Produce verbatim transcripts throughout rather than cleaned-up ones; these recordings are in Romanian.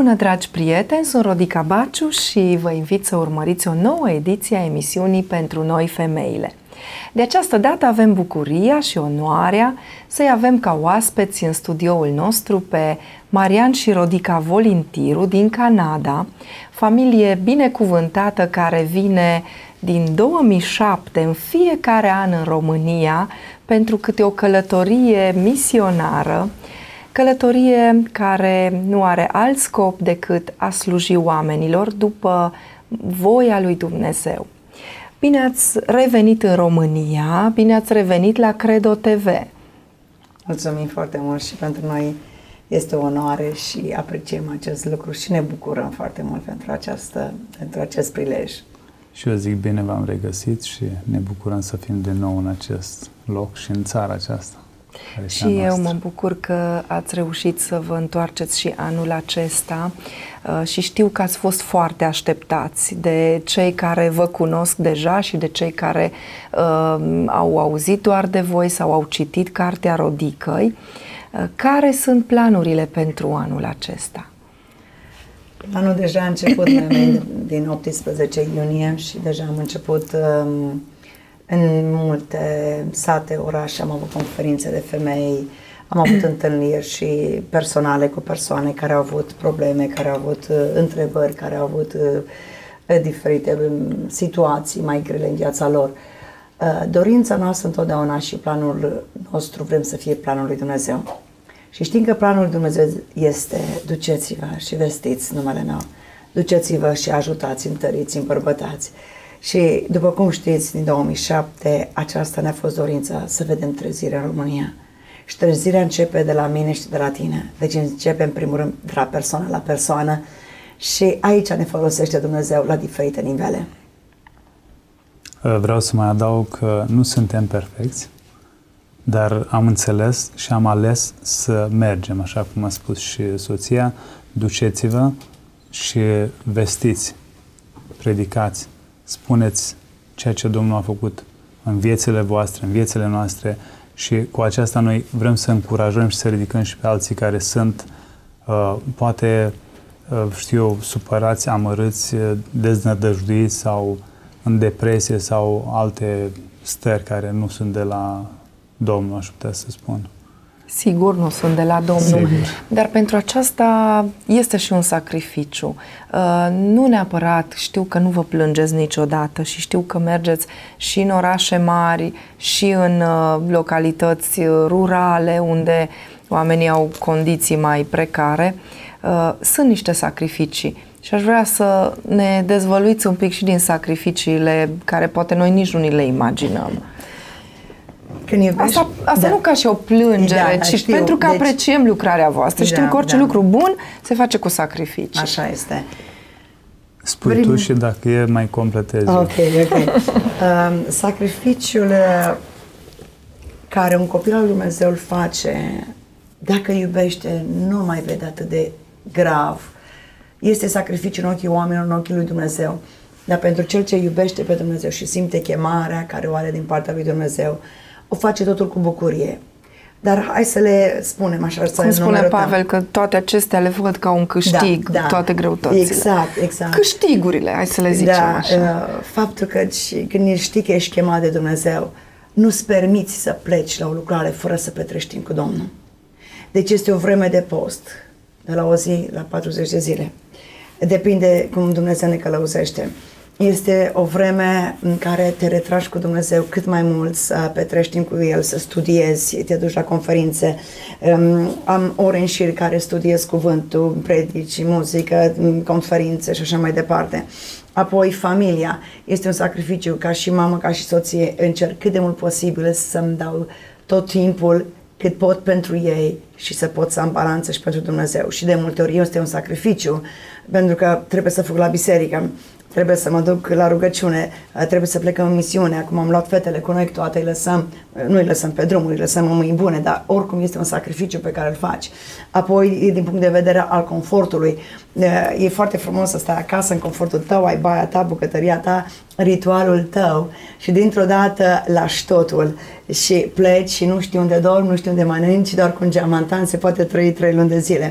Bună, dragi prieteni, sunt Rodica Baciu și vă invit să urmăriți o nouă ediție a emisiunii Pentru noi femeile. De această dată avem bucuria și onoarea să-i avem ca oaspeți în studioul nostru pe Marian și Rodica Volintiru din Canada, familie binecuvântată care vine din două mii șapte în fiecare an în România pentru câte o călătorie misionară, călătorie care nu are alt scop decât a sluji oamenilor după voia lui Dumnezeu. Bine ați revenit în România, bine ați revenit la Credo T V. Mulțumim foarte mult și pentru noi este o onoare și apreciem acest lucru și ne bucurăm foarte mult pentru, această, pentru acest prilej. Și eu zic bine v-am regăsit și ne bucurăm să fim de nou în acest loc și în țara aceasta. Și eu mă bucur că ați reușit să vă întoarceți și anul acesta și știu că ați fost foarte așteptați de cei care vă cunosc deja și de cei care uh, au auzit doar de voi sau au citit cartea Rodicăi. Uh, care sunt planurile pentru anul acesta? Anul deja a început din optsprezece iunie și deja am început um, în multe sate, orașe, am avut conferințe de femei, am avut întâlniri și personale cu persoane care au avut probleme, care au avut uh, întrebări, care au avut uh, diferite um, situații mai grele în viața lor. Uh, dorința noastră întotdeauna și planul nostru vrem să fie planul lui Dumnezeu. Și știm că planul lui Dumnezeu este: duceți-vă și vestiți numele meu, duceți-vă și ajutați, întăriți, îmbărbătați. Și după cum știți, din două mii șapte aceasta ne-a fost dorința să vedem trezirea în România. Și trezirea începe de la mine și de la tine. Deci începe în primul rând de la persoană la persoană și aici ne folosește Dumnezeu la diferite nivele. Vreau să mai adaug că nu suntem perfecți, dar am înțeles și am ales să mergem, așa cum a spus și soția: duceți-vă și vestiți, predicați, spuneți ceea ce Domnul a făcut în viețile voastre, în viețile noastre, și cu aceasta noi vrem să încurajăm și să ridicăm și pe alții care sunt uh, poate, uh, știu eu, supărați, amărâți, deznădăjduiți sau în depresie sau alte stări care nu sunt de la Domnul, aș putea să spun. Sigur nu sunt de la Domnul, Sigur. Dar pentru aceasta este și un sacrificiu. Uh, nu neapărat, știu că nu vă plângeți niciodată și știu că mergeți și în orașe mari și în uh, localități rurale unde oamenii au condiții mai precare. Uh, sunt niște sacrificii și aș vrea să ne dezvăluiți un pic și din sacrificiile care poate noi nici nu ni le imaginăm. Asta, asta da. Nu ca și o plângere, da, ci știu, pentru că deci, apreciem lucrarea voastră. Da, știm că orice da. lucru bun se face cu sacrificii. Așa este. Spui Vrem... tu și dacă e, mai completezi. Ok, ok. uh, sacrificiul care un copil al lui Dumnezeu îl face, dacă iubește, nu mai vede atât de grav. Este sacrificiu în ochii oamenilor, în ochii lui Dumnezeu. Dar pentru cel ce iubește pe Dumnezeu și simte chemarea care o are din partea lui Dumnezeu, o face totul cu bucurie. Dar hai să le spunem așa. Cum spune Pavel, că toate acestea le văd ca un câștig, da, da, toate greutățile. Exact, exact. Câștigurile, hai să le zicem da, așa. Faptul că când știi că ești chemat de Dumnezeu, nu-ți permiți să pleci la o lucrare fără să petrești timp cu Domnul. Deci este o vreme de post, de la o zi la patruzeci de zile. Depinde cum Dumnezeu ne călăuzește. Este o vreme în care te retragi cu Dumnezeu cât mai mult, să petrești timp cu El, să studiezi, te duci la conferințe. Um, am ore în șir care studiez cuvântul, predici, muzică, conferințe și așa mai departe. Apoi familia. Este un sacrificiu, ca și mamă, ca și soție, încerc cât de mult posibil să-mi dau tot timpul cât pot pentru ei și să pot să am balanță și pentru Dumnezeu. Și de multe ori este un sacrificiu, pentru că trebuie să fug la biserică, trebuie să mă duc la rugăciune, trebuie să plecăm în misiune. Acum am luat fetele cu noi, toate îi lăsăm, nu îi lăsăm pe drumuri, îi lăsăm în mâini bune, dar oricum este un sacrificiu pe care îl faci. Apoi, din punct de vedere al confortului, e foarte frumos să stai acasă în confortul tău, ai baia ta, bucătăria ta, ritualul tău și dintr-o dată lași totul și pleci și nu știi unde dormi, nu știi unde mănânci, doar cu un geamantan se poate trăi trei luni de zile.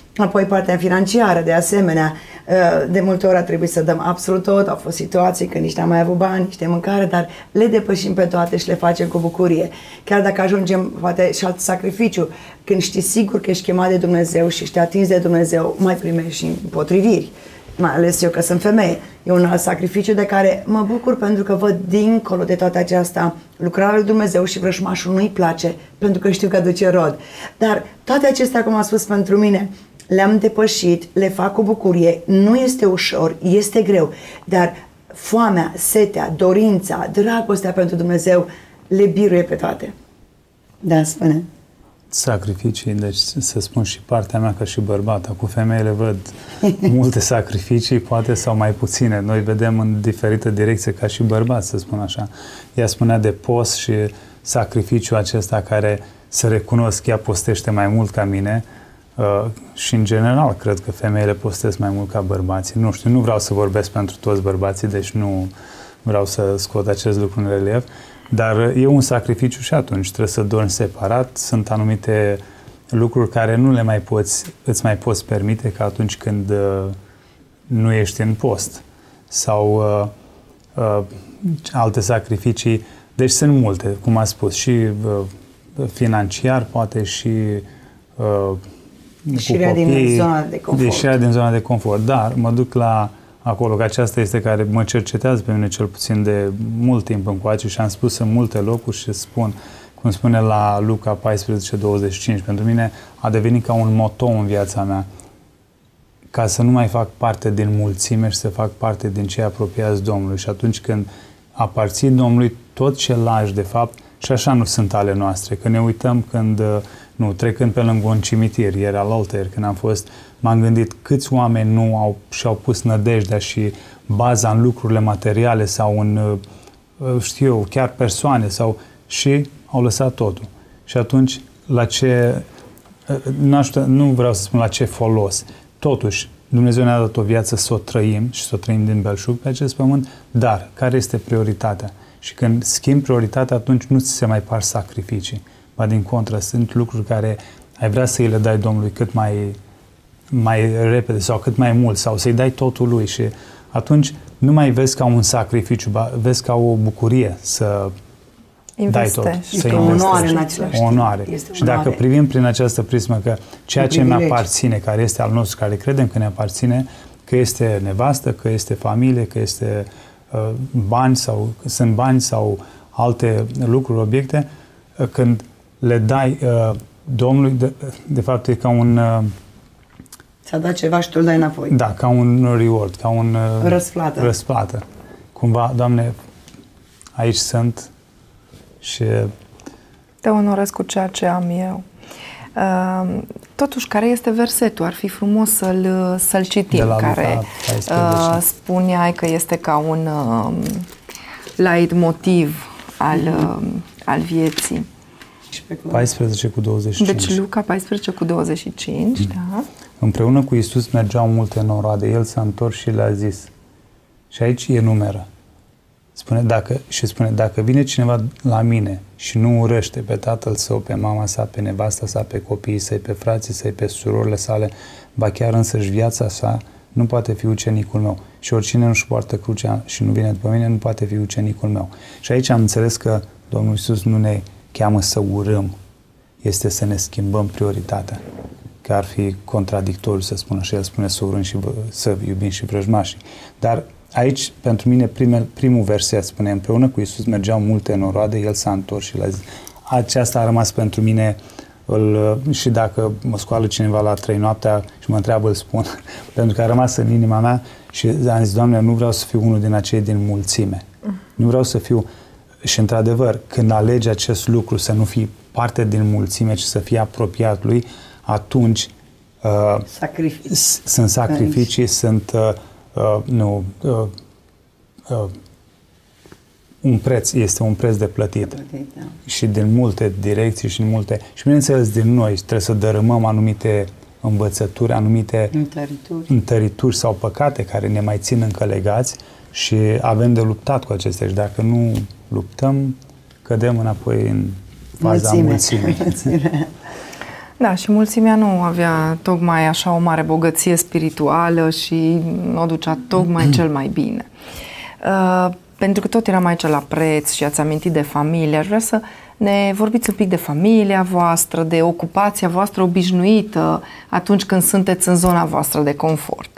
Apoi partea financiară, de asemenea, de multe ori a trebuit să dăm absolut tot, au fost situații când nici n-am mai avut bani, nici de mâncare, dar le depășim pe toate și le facem cu bucurie. Chiar dacă ajungem, poate și alt sacrificiu, când știi sigur că ești chemat de Dumnezeu și ești atins de Dumnezeu, mai primești și împotriviri. Mai ales eu că sunt femeie. E un alt sacrificiu de care mă bucur pentru că văd dincolo de toată aceasta lucrarea lui Dumnezeu și vrăjmașul nu-i place pentru că știu că aduce rod. Dar toate acestea, cum am spus, pentru mine le-am depășit, le fac cu bucurie, nu este ușor, este greu, dar foamea, setea, dorința, dragostea pentru Dumnezeu le biruie pe toate. Da, spune. Sacrificii, deci să spun și partea mea ca și bărbat, cu femeile văd multe sacrificii, poate sau mai puține. Noi vedem în diferită direcție ca și bărbați, să spun așa. Ea spunea de post și sacrificiul acesta care, să recunosc, ea postește mai mult ca mine uh, și în general cred că femeile postesc mai mult ca bărbații. Nu știu, nu vreau să vorbesc pentru toți bărbații, deci nu vreau să scot acest lucru în relief. Dar e un sacrificiu și atunci trebuie să dormi separat. Sunt anumite lucruri care nu le mai poți, îți mai poți permite ca atunci când uh, nu ești în post. Sau uh, uh, alte sacrificii. Deci sunt multe, cum a spus, și uh, financiar, poate și uh, ieșirea din zona de confort. Ieșirea din zona de confort. Dar mă duc la acolo, că aceasta este care mă cercetează pe mine cel puțin de mult timp încoace și am spus în multe locuri și spun, cum spune la Luca paisprezece douăzeci și cinci, pentru mine a devenit ca un moto în viața mea, ca să nu mai fac parte din mulțime și să fac parte din cei apropiați Domnului. Și atunci când aparțin Domnului, tot ce lași, de fapt, și așa nu sunt ale noastre. Că ne uităm când, nu, trecând pe lângă un cimitir, ieri alaltăieri, când am fost, m-am gândit câți oameni nu au și-au pus nădejdea și baza în lucrurile materiale sau în, știu eu, chiar persoane sau și au lăsat totul. Și atunci, la ce, nu, știu, nu vreau să spun la ce folos, totuși, Dumnezeu ne-a dat o viață să o trăim și să o trăim din belșug pe acest pământ, dar care este prioritatea? Și când schimbi prioritatea, atunci nu ți se mai par sacrificii. Ba din contră, sunt lucruri care ai vrea să îi le dai Domnului cât mai, mai repede sau cât mai mult sau să-i dai totul lui și atunci nu mai vezi ca un sacrificiu, ba vezi ca o bucurie să investești. Dai tot. Să este o onoare în același timp. O onoare. Și dacă privim prin această prismă că ceea ce ne aparține, care este al nostru, care credem că ne aparține, că este nevastă, că este familie, că este uh, bani sau că sunt bani sau alte lucruri, obiecte, uh, când le dai uh, Domnului, de, de fapt e ca un... Uh, ți-a dat ceva și tu îl dai înapoi. Da, ca un reward, ca un... Uh, răsplată. Răsplată. Cumva, Doamne, aici sunt și... Te onorez cu ceea ce am eu. Uh, totuși, care este versetul? Ar fi frumos să-l, să-l citim, care uh, spuneai că este ca un uh, leitmotiv al, uh, al vieții. paisprezece cu douăzeci și cinci. Deci Luca paisprezece cu douăzeci și cinci, mm. da. Împreună cu Iisus mergeau multe noroade. El s-a întors și le-a zis. Și aici e numeră. Spune, dacă, și spune, dacă vine cineva la mine și nu urăște pe tatăl său, pe mama sa, pe nevasta sa, pe copiii săi, pe frații săi, pe surorile sale, ba chiar însăși viața sa, nu poate fi ucenicul meu. Și oricine nu-și poartă crucea și nu vine după mine, nu poate fi ucenicul meu. Și aici am înțeles că Domnul Iisus nu ne cheamă să urâm, este să ne schimbăm prioritatea. Că ar fi contradictoriu să spun așa, el spune să urâm și să iubim și vrăjmașii. Dar aici, pentru mine, prime, primul verset spune, împreună cu Iisus mergeau multe noroade, el s-a întors și le-a zis. Aceasta a rămas pentru mine, îl, și dacă mă scoală cineva la trei noaptea și mă întreabă, îl spun, pentru că a rămas în inima mea și am zis, Doamne, nu vreau să fiu unul din acei din mulțime. Nu vreau să fiu, și într-adevăr, când alegi acest lucru, să nu fii parte din mulțime, ci să fii apropiat lui, atunci uh, Sacrifici. sunt sacrificii, Aici. sunt uh, uh, nu, uh, uh, un preț, este un preț de plătit. plătit da. Și din multe direcții și din multe, și bineînțeles din noi trebuie să dărâmăm anumite învățături, anumite întărituri. întărituri sau păcate care ne mai țin încă legați și avem de luptat cu acestea și dacă nu luptăm, cădem înapoi în faza mulțimii. Da, și mulțimea nu avea tocmai așa o mare bogăție spirituală și o ducea tocmai cel mai bine. Uh, pentru că tot eram aici la preț și ați amintit de familie, aș vrea să ne vorbiți un pic de familia voastră, de ocupația voastră obișnuită atunci când sunteți în zona voastră de confort.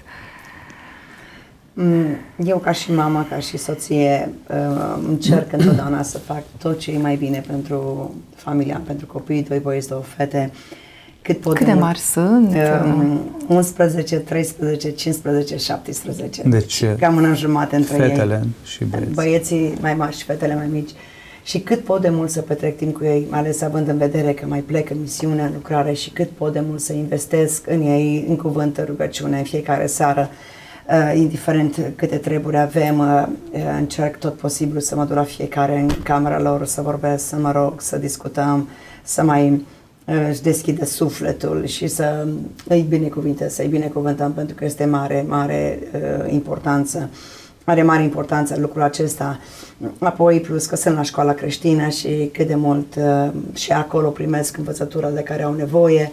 Eu ca și mama, ca și soție, încerc întotdeauna să fac tot ce e mai bine pentru familia, pentru copiii, doi băieți, două fete. Cât, pot Cât de mari sunt? unsprezece, treisprezece, cincisprezece, șaptesprezece. Deci, cam în jumătate între fetele ei. și băieții. Băieții mai mari și fetele mai mici. Și cât pot de mult să petrec timp cu ei, mai ales având în vedere că mai plec în misiune, în lucrare, și cât pot de mult să investesc în ei, în cuvânt, în rugăciune, în fiecare seară. Uh, indiferent câte treburi avem, uh, încerc tot posibil să mă duc la fiecare în camera lor, să vorbesc, să mă rog, să discutăm, să mai uh, își deschidă sufletul și să îi binecuvinte, să îi binecuvântăm, pentru că este mare, mare uh, importanță. Are mare importanță lucrul acesta. Apoi, plus că sunt la școala creștină și cât de mult uh, și acolo primesc învățătura de care au nevoie.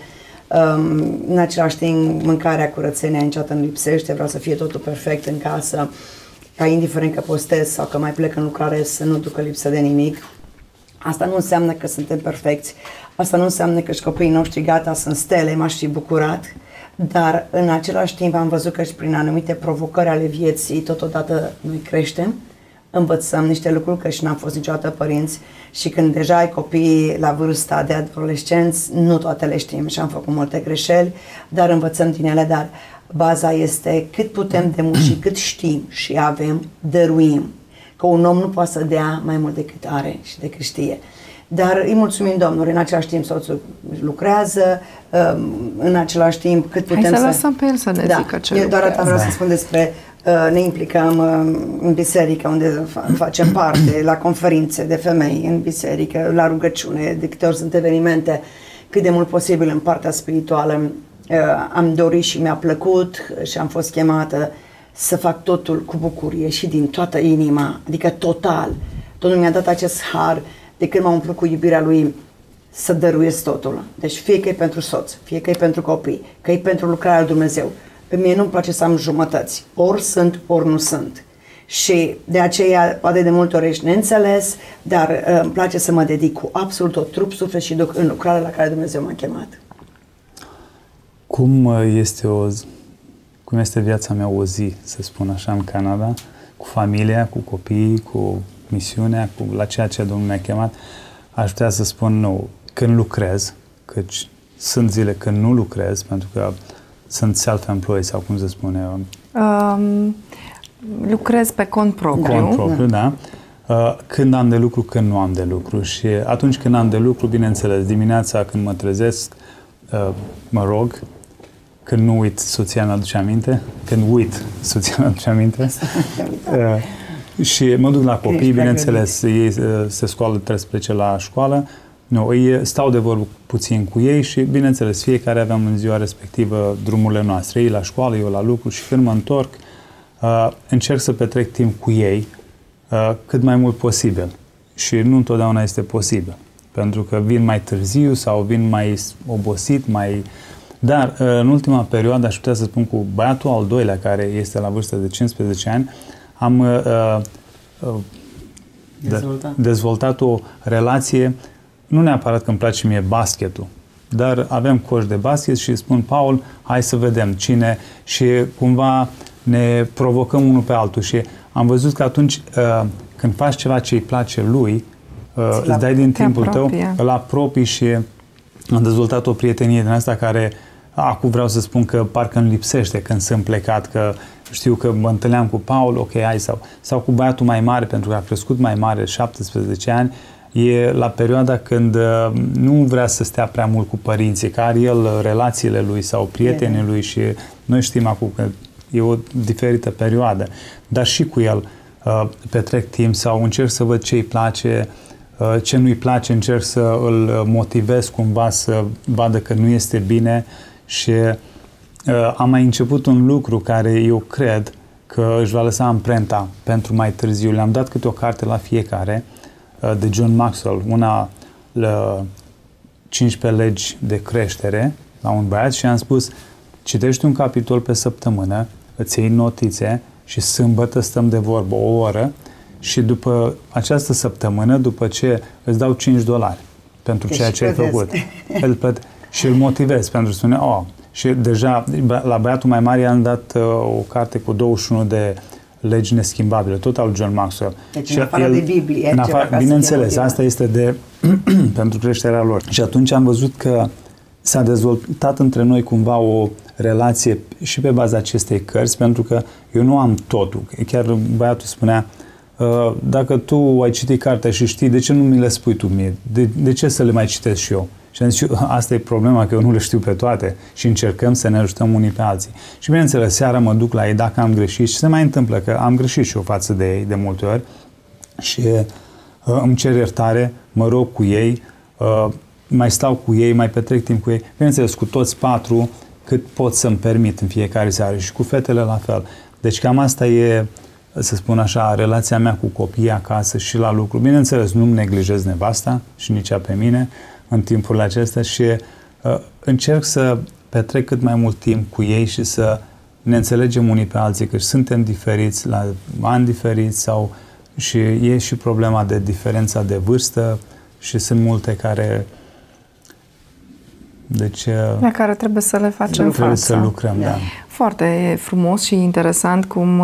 Um, în același timp, mâncarea, curățenia niciodată nu lipsește, vreau să fie totul perfect în casă, ca indiferent că postez sau că mai plec în lucrare să nu ducă lipsă de nimic. Asta nu înseamnă că suntem perfecți, asta nu înseamnă că și copiii noștri gata sunt stele, m-aș fi bucurat, dar în același timp am văzut că și prin anumite provocări ale vieții totodată noi creștem, învățăm niște lucruri, că și n-am fost niciodată părinți și când deja ai copii la vârsta de adolescenți, nu toate le știm și am făcut multe greșeli, dar învățăm din ele, dar baza este cât putem de mult și cât știm și avem, dăruim. Că un om nu poate să dea mai mult decât are și decât știe. Dar îi mulțumim Domnului, în același timp soțul lucrează, în același timp cât putem să... Hai să lăsăm pe el să ne da, zică ce eu doar atât vreau da. să spun despre... Ne implicăm în biserică, unde facem parte, la conferințe de femei în biserică, la rugăciune, de câte ori sunt evenimente, cât de mult posibil în partea spirituală. Am dorit și mi-a plăcut și am fost chemată să fac totul cu bucurie și din toată inima, adică total. Domnul mi-a dat acest har de când m-am umplut cu iubirea Lui să dăruiesc totul. Deci fie că e pentru soț, fie că e pentru copii, că e pentru lucrarea lui Dumnezeu. Pe mine nu-mi place să am jumătăți. Ori sunt, ori nu sunt. Și de aceea, poate de multe ori ești neînțeles, dar uh, îmi place să mă dedic cu absolut tot trup, suflet și duc în lucrarea la care Dumnezeu m-a chemat. Cum este, o, cum este viața mea o zi, să spun așa, în Canada, cu familia, cu copiii, cu misiunea, cu la ceea ce Domnul mi-a chemat? Aș putea să spun nu, când lucrez, căci sunt zile când nu lucrez, pentru că sunt self-employed sau cum se spune? Um, lucrez pe cont propriu. Cont propriu, da. da. Când am de lucru, când nu am de lucru. Și atunci când am de lucru, bineînțeles, dimineața când mă trezesc, mă rog, când nu uit, soția mi-aduce aminte, când uit, soția mi-aduce aminte. Și mă duc la copii, bineînțeles, ei se scoală, trebuie să plece la școală. Nu, ei, stau de vorbă puțin cu ei și, bineînțeles, fiecare aveam în ziua respectivă drumurile noastre. Ei la școală, eu la lucru și când mă întorc, uh, încerc să petrec timp cu ei uh, cât mai mult posibil. Și nu întotdeauna este posibil, pentru că vin mai târziu sau vin mai obosit, mai... Dar, uh, în ultima perioadă, aș putea să spun cu băiatul al doilea, care este la vârstă de cincisprezece ani, am uh, uh, dezvoltat. dezvoltat o relație. Nu neapărat că îmi place mie basketul, dar avem coș de basket și spun, Paul, hai să vedem cine, și cumva ne provocăm unul pe altul și am văzut că atunci uh, când faci ceva ce îi place lui, uh, îți dai din timpul tău, îl apropii și am dezvoltat o prietenie din asta care acum vreau să spun că parcă îmi lipsește când sunt plecat, că știu că mă întâlneam cu Paul, ok, hai, sau, sau cu băiatul mai mare, pentru că a crescut mai mare, șaptesprezece ani, e la perioada când uh, nu vrea să stea prea mult cu părinții, că are el relațiile lui sau prietenii lui și noi știm acum că e o diferită perioadă, dar și cu el uh, petrec timp sau încerc să văd ce îi place, uh, ce nu îi place, încerc să îl motivez cumva să vadă că nu este bine și uh, am mai început un lucru care eu cred că își va lăsa amprenta pentru mai târziu. Le-am dat câte o carte la fiecare de John Maxwell, una cincisprezece legi de creștere la un băiat și am spus, citești un capitol pe săptămână, îți iei notițe și sâmbătă stăm de vorbă o oră și după această săptămână, după ce îți dau cinci dolari pentru deci ceea ce ai făcut, îl plăte- și îl motivezi pentru că spune, oh, și deja la băiatul mai mare i-am dat uh, o carte cu douăzeci și unu de legi neschimbabile, tot al John Maxwell. Deci și în afară el, de Biblie. în afară, bineînțeles, asta este de pentru creșterea lor. Și atunci am văzut că s-a dezvoltat între noi cumva o relație și pe baza acestei cărți, pentru că eu nu am totul. Chiar băiatul spunea, dacă tu ai citit cartea și știi, de ce nu mi le spui tu mie? De, de ce să le mai citesc și eu? Și am zis, asta e problema, că eu nu le știu pe toate și încercăm să ne ajutăm unii pe alții. Și bineînțeles, seara mă duc la ei dacă am greșit și se mai întâmplă că am greșit și eu față de ei de multe ori și uh, îmi cer iertare, mă rog cu ei, uh, mai stau cu ei, mai petrec timp cu ei. Bineînțeles, cu toți patru, cât pot să-mi permit în fiecare seară și cu fetele la fel. Deci cam asta e, să spun așa, relația mea cu copiii acasă și la lucru. Bineînțeles, nu-mi neglijez nevasta și nici ea pe mine în timpurile acestea și uh, încerc să petrec cât mai mult timp cu ei și să ne înțelegem unii pe alții, că suntem diferiți, la ani diferiți sau și e și problema de diferența de vârstă și sunt multe care deci la care trebuie să le facem față. Trebuie să lucrăm, da. Foarte frumos și interesant cum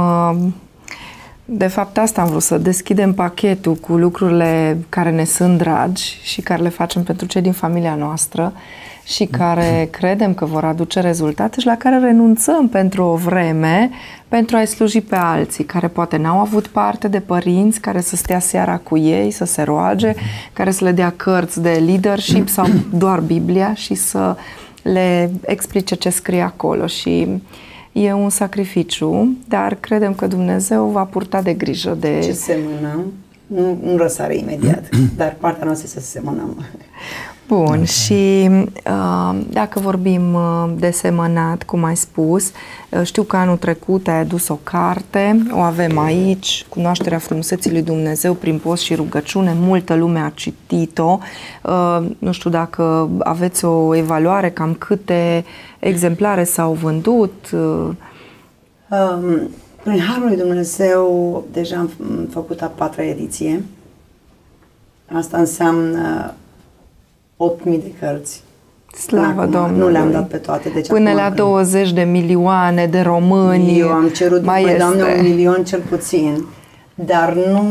de fapt asta am vrut, să deschidem pachetul cu lucrurile care ne sunt dragi și care le facem pentru cei din familia noastră și care credem că vor aduce rezultate și la care renunțăm pentru o vreme pentru a-i sluji pe alții care poate n-au avut parte de părinți care să stea seara cu ei, să se roage, care să le dea cărți de leadership sau doar Biblia și să le explice ce scrie acolo și e un sacrificiu, dar credem că Dumnezeu va purta de grijă de... Ce semănăm, nu, nu răsare imediat, dar partea noastră este să semănăm. Bun, okay. Și uh, dacă vorbim uh, de semănat, cum ai spus, uh, știu că anul trecut ai adus o carte, o avem aici, Cunoașterea frumuseții lui Dumnezeu prin post și rugăciune, multă lume a citit-o, uh, nu știu dacă aveți o evaluare, cam câte exemplare s-au vândut? Uh. Um, prin Harul lui Dumnezeu deja am făcut a patra ediție, asta înseamnă opt mii de cărți. Slavă acum, Domnului! Nu le-am dat pe toate. Deci până la douăzeci de milioane de români. Eu am cerut mai după este. Doamne un milion cel puțin, dar nu...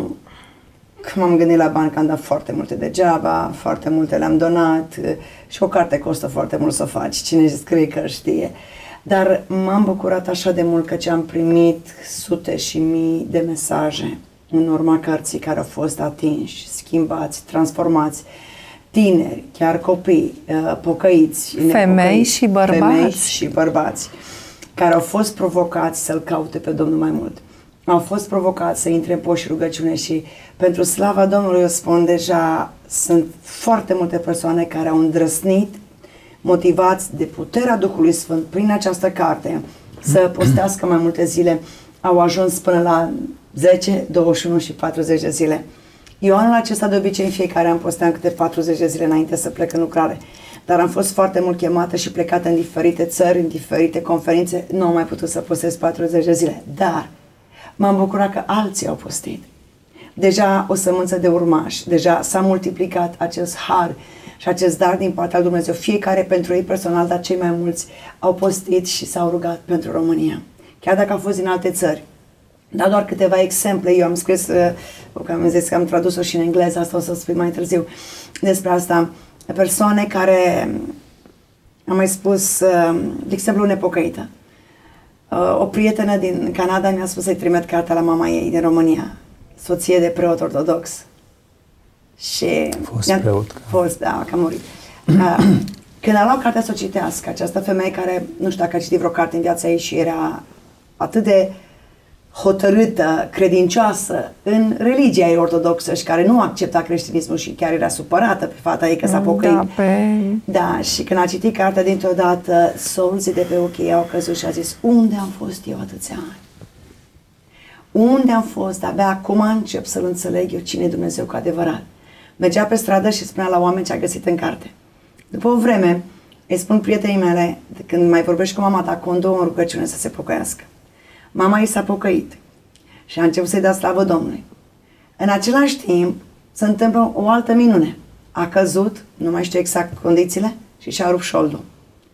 Că m-am gândit la bani, că am dat foarte multe degeaba, foarte multe le-am donat și o carte costă foarte mult să o faci, cine scrie că știe. Dar m-am bucurat așa de mult că ce am primit sute și mii de mesaje în urma cărții care au fost atinși, schimbați, transformați, tineri, chiar copii, pocăiți, femei și bărbați. Femei și bărbați care au fost provocați să-L caute pe Domnul mai mult. Au fost provocați să intre în post și rugăciune și pentru slava Domnului, eu spun deja, sunt foarte multe persoane care au îndrăsnit, motivați de puterea Duhului Sfânt prin această carte, să postească mai multe zile, au ajuns până la zece, douăzeci și unu și patruzeci de zile. Eu anul acesta de obicei în fiecare an posteam câte patruzeci de zile înainte să plec în lucrare. Dar am fost foarte mult chemată și plecată în diferite țări, în diferite conferințe, nu am mai putut să postez patruzeci de zile. Dar m-am bucurat că alții au postit. Deja o sămânță de urmași, deja s-a multiplicat acest har și acest dar din partea lui Dumnezeu. Fiecare pentru ei personal, dar cei mai mulți au postit și s-au rugat pentru România. Chiar dacă au fost din alte țări. Dar doar câteva exemple. Eu am scris, că am zis că am tradus-o și în engleză, asta o să spui mai târziu, despre asta. Persoane care, am mai spus, de exemplu, nepocăită. O prietenă din Canada mi-a spus să-i trimit cartea la mama ei din România, soție de preot ortodox. Și fost preot. Fost, da, că a murit. Când a luat cartea să o citească, această femeie care, nu știu dacă a citit vreo carte în viața ei și era atât de hotărâtă, credincioasă în religia ei ortodoxă și care nu accepta creștinismul și chiar era supărată pe fata ei că s-a pocăit. Da, pe... da, și când a citit cartea dintr-o dată, solții de pe ochii ei au căzut și a zis, unde am fost eu atâția ani? Unde am fost? Abia acum încep să-L înțeleg eu cine e Dumnezeu cu adevărat. Mergea pe stradă și spunea la oameni ce a găsit în carte. După o vreme, îi spun prietenii mele, când mai vorbești cu mama ta, condou în rugăciune să se pocăiască. Mama ei s-a pocăit și a început să-i dea slavă Domnului. În același timp, se întâmplă o altă minune. A căzut, nu mai știu exact condițiile, și și-a rupt șoldul.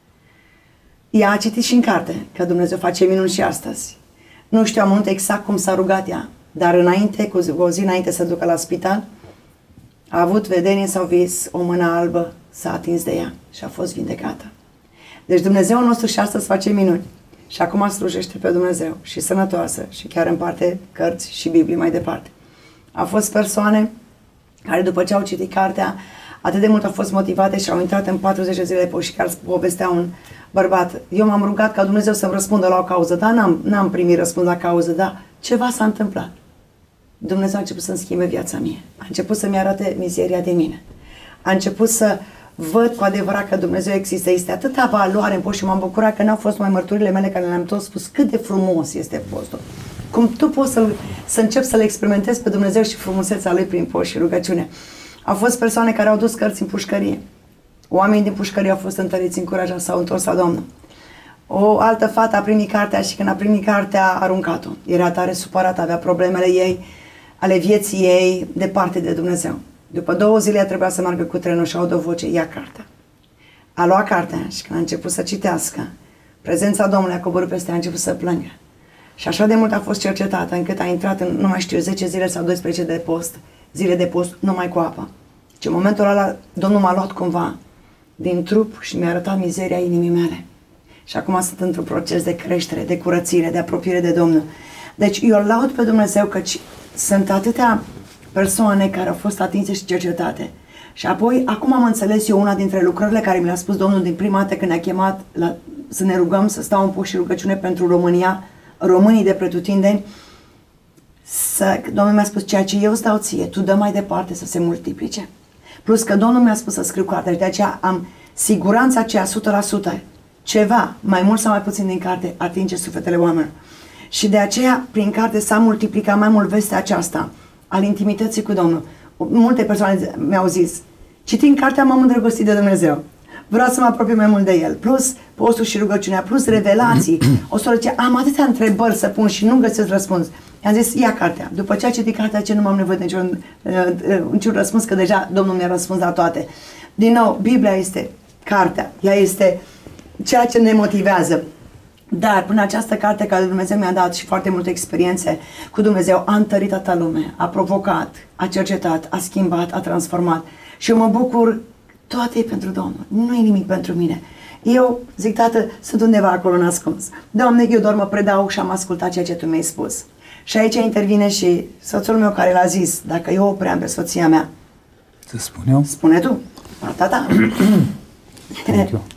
Ea a citit și în carte că Dumnezeu face minuni și astăzi. Nu știu amănunte exact cum s-a rugat ea, dar înainte, cu o zi înainte să ducă la spital, a avut vedenie sau vis, o mână albă s-a atins de ea și a fost vindecată. Deci Dumnezeul nostru și astăzi face minuni. Și acum slujește pe Dumnezeu și sănătoasă și chiar împarte cărți și Biblie mai departe. Au fost persoane care după ce au citit cartea, atât de mult au fost motivate și au intrat în patruzeci de zile de post și chiar povestea un bărbat. Eu m-am rugat ca Dumnezeu să-mi răspundă la o cauză, dar n-am, n-am primit răspuns la cauză, dar ceva s-a întâmplat. Dumnezeu a început să-mi schimbe viața mie. A început să-mi arate mizeria de mine. A început să văd cu adevărat că Dumnezeu există. Este atâta valoare în post și m-am bucurat că n-au fost mai mărturile mele care le-am tot spus cât de frumos este postul. Cum tu poți să, să începi să-L experimentezi pe Dumnezeu și frumusețea Lui prin post și rugăciune. Au fost persoane care au dus cărți în pușcărie. Oamenii din pușcărie au fost întăriți, încurajați, s-au întors la Domnul. O altă fată a primit cartea și când a primit cartea a aruncat-o. Era tare supărată, avea problemele ei, ale vieții ei, departe de Dumnezeu. După două zile trebuia să meargă cu trenul și aud o voce, ia cartea. A luat cartea și când a început să citească, prezența Domnului a coborât peste ea, a început să plângă. Și așa de mult a fost cercetată încât a intrat în, nu mai știu, zece zile sau doisprezece de post, zile de post, numai cu apă. Și în momentul ăla, Domnul m-a luat cumva din trup și mi-a arătat mizeria inimii mele. Și acum sunt într-un proces de creștere, de curățire, de apropiere de Domnul. Deci eu laud pe Dumnezeu căci sunt atâtea persoane care au fost atinse și cercetate. Și apoi, acum am înțeles eu una dintre lucrările care mi le-a spus Domnul din prima dată când ne-a chemat la, să ne rugăm, să stau în post și rugăciune pentru România, românii de pretutindeni. Să, Domnul mi-a spus, ceea ce eu îți dau ție, tu dă mai departe să se multiplice. Plus că Domnul mi-a spus să scriu cartea și de aceea am siguranța aceea o sută la sută. Ceva, mai mult sau mai puțin din carte, atinge sufletele oamenilor. Și de aceea, prin carte s-a multiplicat mai mult vestea aceasta al intimității cu Domnul. Multe persoane mi-au zis, citind cartea m-am îndrăgostit de Dumnezeu. Vreau să mă apropii mai mult de El. Plus postul și rugăciunea, plus revelații. O să zice, am atâtea întrebări să pun și nu găsesc răspuns. I-am zis, ia cartea. După ce a citit cartea, ce nu m-am nevoie de niciun, niciun răspuns, că deja Domnul mi-a răspuns la toate. Din nou, Biblia este cartea. Ea este ceea ce ne motivează. Dar până această carte care Dumnezeu mi-a dat și foarte multe experiențe cu Dumnezeu, a întărit toată lumea, a provocat, a cercetat, a schimbat, a transformat. Și eu mă bucur, toate e pentru Domnul, nu e nimic pentru mine. Eu zic, Tată, sunt undeva acolo nascuns. Doamne, eu doar mă predau și am ascultat ceea ce Tu mi-ai spus. Și aici intervine și soțul meu care l-a zis, dacă eu opream pe soția mea. Să spun eu? Spune tu, tata. Thank you.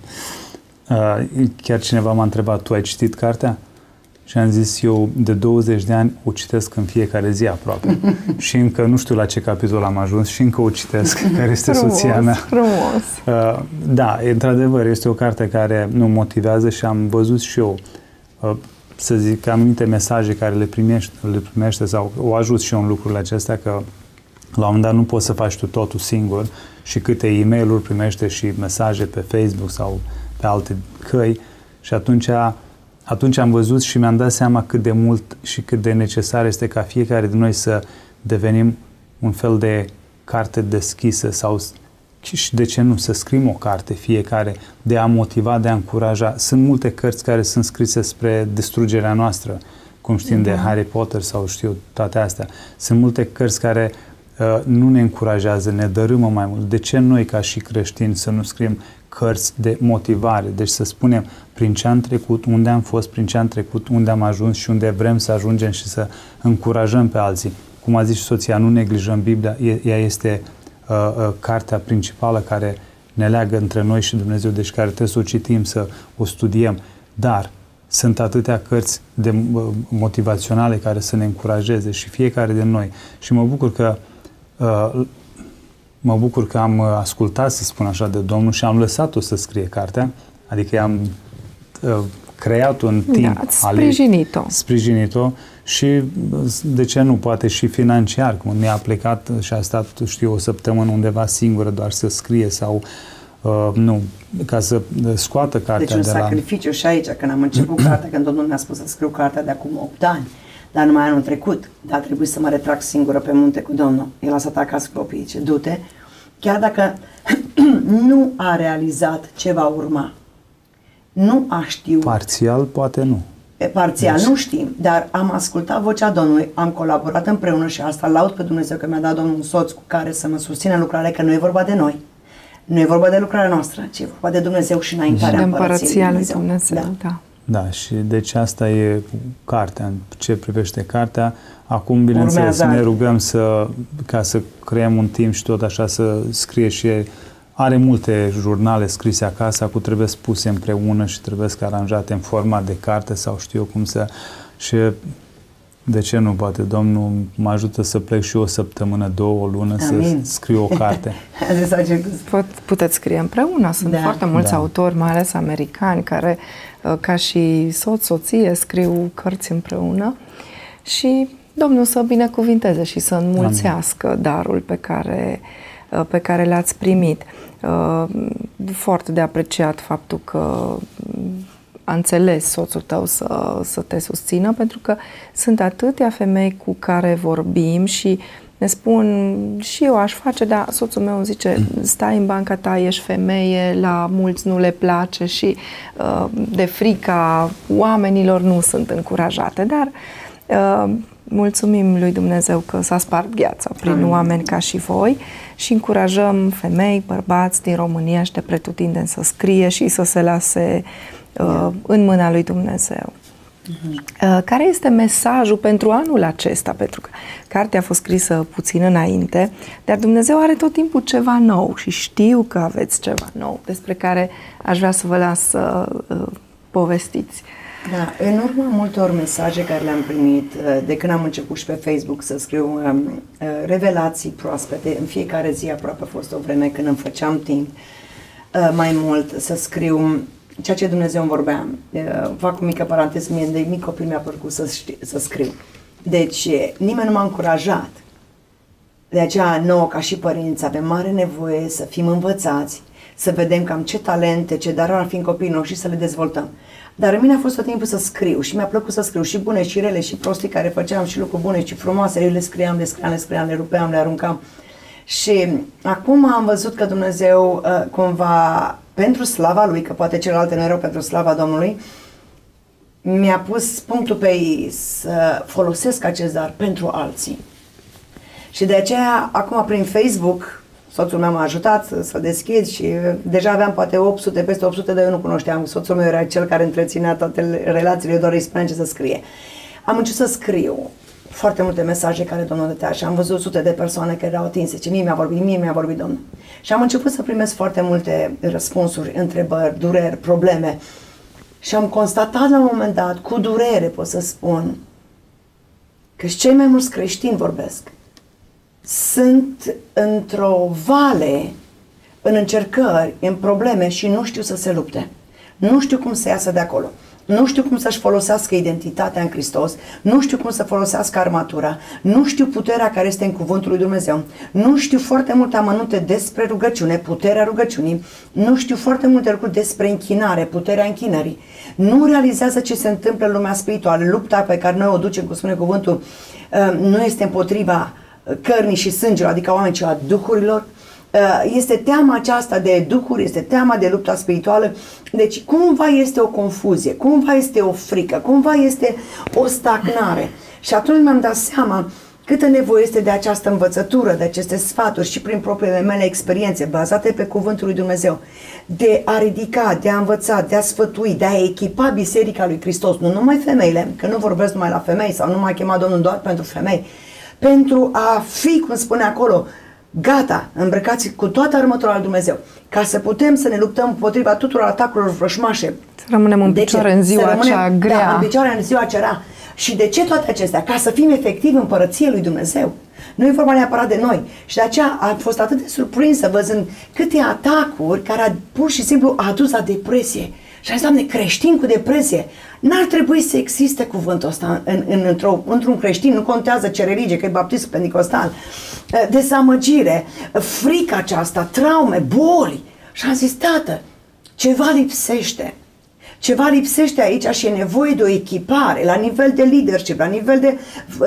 Uh, chiar cineva m-a întrebat, tu ai citit cartea? Și am zis, eu de douăzeci de ani o citesc în fiecare zi aproape. Și încă nu știu la ce capitol am ajuns și încă o citesc, care este frumos, soția mea. Frumos. Uh, da, într-adevăr, este o carte care nu motivează și am văzut și eu, uh, să zic, anumite mesaje care le primește, le primește sau o ajut și eu în lucrurile acestea, că la un moment dat nu poți să faci tu totul singur și câte e-mail-uri primește și mesaje pe Facebook sau pe alte căi și atunci, atunci am văzut și mi-am dat seama cât de mult și cât de necesar este ca fiecare din noi să devenim un fel de carte deschisă sau și de ce nu, să scriem o carte fiecare, de a motiva, de a încuraja. Sunt multe cărți care sunt scrise spre distrugerea noastră, cum știm da. de Harry Potter sau știu toate astea. Sunt multe cărți care uh, nu ne încurajează, ne dărâmă mai mult. De ce noi ca și creștini să nu scriem cărți de motivare? Deci să spunem prin ce am trecut, unde am fost, prin ce am trecut, unde am ajuns și unde vrem să ajungem și să încurajăm pe alții. Cum a zis și soția, nu neglijăm Biblia, ea este uh, uh, cartea principală care ne leagă între noi și Dumnezeu, deci care trebuie să o citim, să o studiem. Dar sunt atâtea cărți de, uh, motivaționale care să ne încurajeze și fiecare din noi. Și mă bucur că uh, Mă bucur că am ascultat, să spun așa, de Domnul și am lăsat-o să scrie cartea, adică am uh, creat-o în timp. Da, sprijinit-o. Sprijinit-o și, de ce nu, poate și financiar, cum mi-a plecat și a stat, știu, o săptămână undeva singură doar să scrie sau uh, nu, ca să scoată cartea deci de la... Deci un sacrificiu și aici, când am început cartea, când Domnul mi-a spus să scriu cartea de acum opt ani, dar numai anul trecut, dar a trebuit să mă retrag singură pe munte cu Domnul. El a stat acasă cu copiii, ce du-te, chiar dacă nu a realizat ce va urma, nu a știut. Parțial, poate nu. Parțial, deci... nu știm, dar am ascultat vocea Domnului, am colaborat împreună și asta laud pe Dumnezeu că mi-a dat Domnul un soț cu care să mă susțină lucrarea, că nu e vorba de noi, nu e vorba de lucrarea noastră, ci e vorba de Dumnezeu și înaintarea de împărăției lui Dumnezeu. Dumnezeu. Da. da. Da, și deci asta e cartea, în ce privește cartea. Acum, bineînțeles, Urmează ne rugăm să, ca să creăm un timp și tot așa să scrie și are multe jurnale scrise acasă, acum trebuie spuse împreună și trebuie să aranjate în format de carte sau știu eu cum să... Și de ce nu, poate Domnul mă ajută să plec și o săptămână, două, o lună, Amin. Să scriu o carte. Pot, puteți scrie împreună. Sunt da. foarte mulți da. autori, mai ales americani, care, ca și soț, soție, scriu cărți împreună și Domnul să binecuvinteze și să înmulțească Amin. darul pe care, pe care l-ați primit. Foarte de apreciat faptul că a înțeles soțul tău să, să te susțină, pentru că sunt atâtea femei cu care vorbim și ne spun, și eu aș face, dar soțul meu îmi zice, stai în banca ta, ești femeie, la mulți nu le place și de frica oamenilor nu sunt încurajate, dar mulțumim lui Dumnezeu că s-a spart gheața prin Amin. oameni ca și voi și încurajăm femei, bărbați din România și de pretutindeni să scrie și să se lase uh, în mâna lui Dumnezeu. Uh-huh. Uh, care este mesajul pentru anul acesta? Pentru că cartea a fost scrisă puțin înainte, dar Dumnezeu are tot timpul ceva nou și știu că aveți ceva nou despre care aș vrea să vă las să uh, povestiți. Da, în urma multor mesaje care le-am primit de când am început și pe Facebook să scriu um, revelații proaspete, în fiecare zi aproape a fost o vreme când îmi făceam timp uh, mai mult să scriu ceea ce Dumnezeu îmi vorbea. Uh, fac o mică paranteză, mie de mic copil mi-a plăcut să, să scriu. Deci nimeni nu m-a încurajat. De aceea nouă ca și părinți avem mare nevoie să fim învățați, să vedem cam ce talente, ce dar ar fi în copiii noștri și să le dezvoltăm. Dar în mine a fost tot timpul să scriu și mi-a plăcut să scriu și bune și rele și prostii care făceam și lucruri bune și frumoase, eu le scriam, le scriam, le scriam, le rupeam, le aruncam. Și acum am văzut că Dumnezeu uh, cumva, pentru slava Lui, că poate celelalte nu erau pentru slava Domnului, mi-a pus punctul pe ei să folosesc acest dar pentru alții. Și de aceea, acum prin Facebook, soțul meu m-a ajutat să, să deschid și deja aveam poate opt sute, peste opt sute, dar eu nu cunoșteam. Soțul meu era cel care întreținea toate relațiile, eu doar îi spuneam ce să scrie. Am început să scriu foarte multe mesaje care Domnul dădea și am văzut sute de persoane care erau atinse, ce mie mi-a vorbit, mie mi-a vorbit Domnul. Și am început să primesc foarte multe răspunsuri, întrebări, dureri, probleme. Și am constatat la un moment dat, cu durere pot să spun, că și cei mai mulți creștini vorbesc. Sunt într-o vale, în încercări, în probleme și nu știu să se lupte. Nu știu cum să iasă de acolo. Nu știu cum să-și folosească identitatea în Hristos. Nu știu cum să folosească armatura. Nu știu puterea care este în cuvântul lui Dumnezeu. Nu știu foarte multe amănunte despre rugăciune, puterea rugăciunii. Nu știu foarte multe lucruri despre închinare, puterea închinării. Nu realizează ce se întâmplă în lumea spirituală. Lupta pe care noi o ducem, cum spune cuvântul, nu este împotriva cărnii și sângelor, adică oameni, ci a duhurilor. Este teama aceasta de duhuri, este teama de lupta spirituală. Deci cumva este o confuzie, cumva este o frică, cumva este o stagnare. Și atunci mi-am dat seama câtă nevoie este de această învățătură, de aceste sfaturi și prin propriile mele experiențe bazate pe cuvântul lui Dumnezeu, de a ridica, de a învăța, de a sfătui, de a echipa Biserica lui Hristos, nu numai femeile, că nu vorbesc numai la femei sau nu m-a chemat Domnul doar pentru femei, pentru a fi, cum spune acolo, gata, îmbrăcați cu toată armătura lui Dumnezeu, ca să putem să ne luptăm împotriva tuturor atacurilor vrășmașe. Să rămânem în picioare în ziua rămânem, aceea grea. Da, în picioare în ziua aceea. Și de ce toate acestea? Ca să fim efectiv în împărăție lui Dumnezeu. Nu e vorba neapărat de noi. Și de aceea am fost atât de surprinsă văzând câte atacuri care a, pur și simplu a adus la depresie. Și am zis, Doamne, creștin cu depresie. N-ar trebui să existe cuvântul ăsta în, în, într-o, într-un creștin, nu contează ce religie, că e baptist, pentecostal. Dezamăgire, frica aceasta, traume, boli, Și am zis, tată, ceva lipsește. Ceva lipsește aici și e nevoie de o echipare la nivel de leadership, la nivel de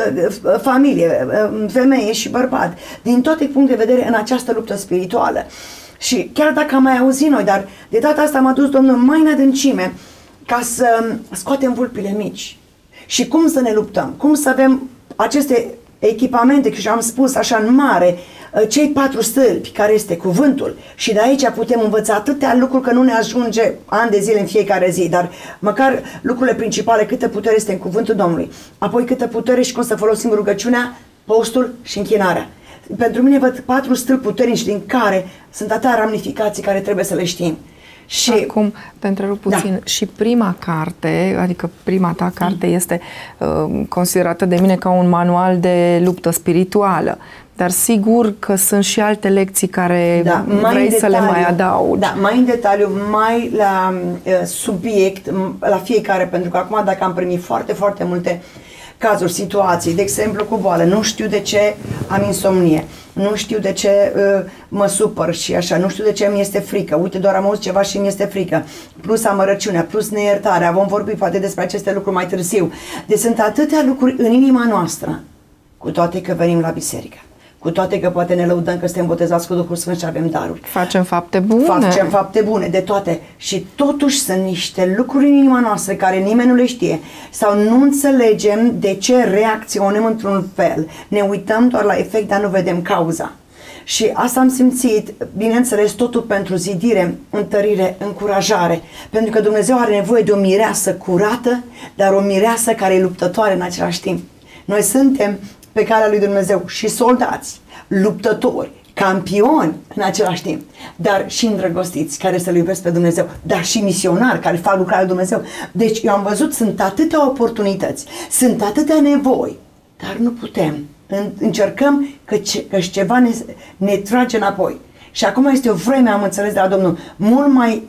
familie, femeie și bărbat, din toate puncte de vedere în această luptă spirituală. Și chiar dacă am mai auzit noi, dar de data asta m-a dus Domnul mai în adâncime ca să scoatem vulpile mici. Și cum să ne luptăm? Cum să avem aceste echipamente, și am spus așa în mare, cei patru stâlpi care este cuvântul, și de aici putem învăța atâtea lucruri că nu ne ajunge ani de zile în fiecare zi, dar măcar lucrurile principale, câtă putere este în cuvântul Domnului, apoi câtă putere și cum să folosim rugăciunea, postul și închinarea. Pentru mine văd patru stâlpi puternici din care sunt atâtea ramificații care trebuie să le știm. Și acum, te întrerup puțin, da. Și prima carte, adică prima ta carte mm. este uh, considerată de mine ca un manual de luptă spirituală, dar sigur că sunt și alte lecții care da, vrei să le mai adaugi. Da, mai în detaliu, mai la uh, subiect, la fiecare, pentru că acum dacă am primit foarte, foarte multe cazuri, situații, de exemplu cu boală, nu știu de ce am insomnie, nu știu de ce uh, mă supăr și așa, nu știu de ce mi este frică, uite doar am auzit ceva și mi este frică, plus amărăciunea, plus neiertarea, vom vorbi poate despre aceste lucruri mai târziu. Deci sunt atâtea lucruri în inima noastră, cu toate că venim la biserică, cu toate că poate ne lăudăm că suntem botezați cu Duhul Sfânt și avem daruri. Facem fapte bune. Facem fapte bune, de toate. Și totuși sunt niște lucruri în inima noastră care nimeni nu le știe. Sau nu înțelegem de ce reacționăm într-un fel. Ne uităm doar la efect, dar nu vedem cauza. Și asta am simțit, bineînțeles, totul pentru zidire, întărire, încurajare. Pentru că Dumnezeu are nevoie de o mireasă curată, dar o mireasă care e luptătoare în același timp. Noi suntem pe calea lui Dumnezeu și soldați, luptători, campioni în același timp, dar și îndrăgostiți care să-L iubesc pe Dumnezeu, dar și misionari care fac lucrarea lui Dumnezeu. Deci eu am văzut, sunt atâtea oportunități, sunt atâtea nevoi, dar nu putem. Încercăm că, ce, că ceva ne, ne trage înapoi. Și acum este o vreme, am înțeles de la Domnul, mult mai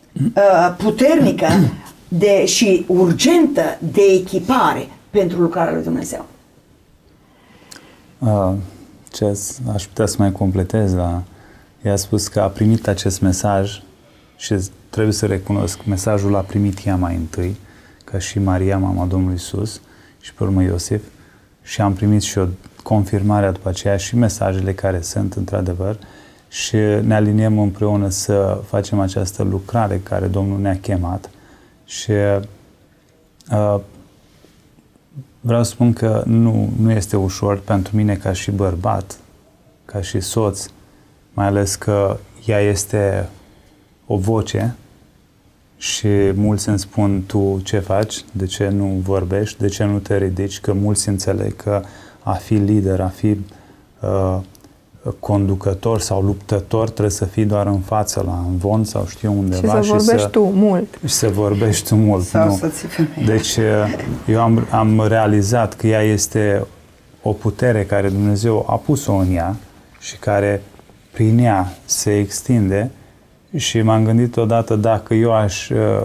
uh, puternică de, și urgentă de echipare pentru lucrarea lui Dumnezeu. Uh, ce aș putea să mai completez la... Ea a spus că a primit acest mesaj și trebuie să recunosc, mesajul l-a primit ea mai întâi, ca și Maria, mama Domnului Iisus, și pe urmă Iosif, și am primit și o confirmare după aceea și mesajele care sunt într-adevăr și ne aliniem împreună să facem această lucrare care Domnul ne-a chemat și uh, vreau să spun că nu, nu este ușor pentru mine ca și bărbat, ca și soț, mai ales că ea este o voce și mulți îmi spun, tu ce faci, de ce nu vorbești, de ce nu te ridici, că mulți înțeleg că a fi lider, a fi uh, conducător sau luptător trebuie să fii doar în față la învon sau știu undeva. Și să vorbești și să, tu mult. Și să vorbești tu mult. Sau nu. să ții femeie. Deci eu am, am realizat că ea este o putere care Dumnezeu a pus-o în ea și care prin ea se extinde și m-am gândit odată dacă eu aș uh,